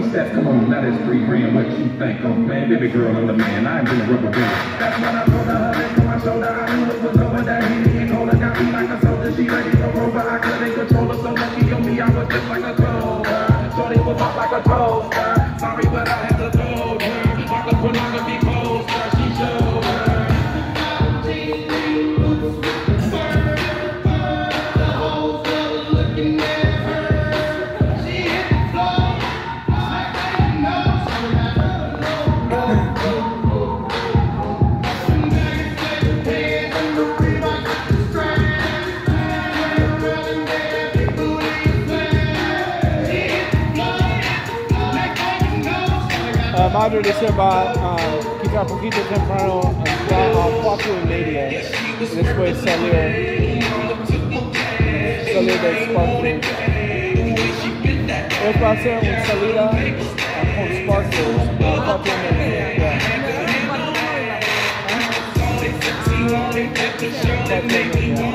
steps, come on, now that's 3 grand. What you think of, man? Baby girl, I'm the man. I ain't been a rubber band. That's when I told her, let go my shoulder. I knew it was over. That Henny and Cola got me like a soldier. She ready to roll, but I couldn't control her. So lucky on me, I was just like a clover. Shorty was hot like a toaster. Sorry, but I had to told her. Like a pornography poster, she showed her. Madre Reserva quizá un poquito temprano a 4:30 y después salió del Sparkles. Hoy va a ser una salida con Sparkles a 4:30.